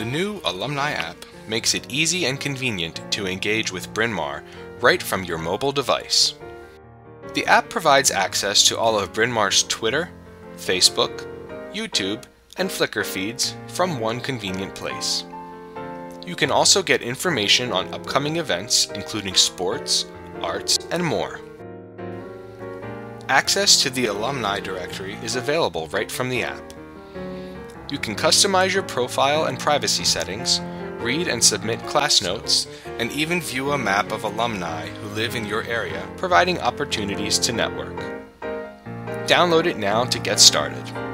new Alumni app makes it easy and convenient to engage with Bryn Mawr right from your mobile device. The app provides access to all of Bryn Mawr's Twitter, Facebook, YouTube, and Flickr feeds from one convenient place. You can also get information on upcoming events including sports, arts, and more. Access to the alumni directory is available right from the app. You can customize your profile and privacy settings, read and submit class notes, and even view a map of alumni who live in your area, providing opportunities to network. Download it now to get started.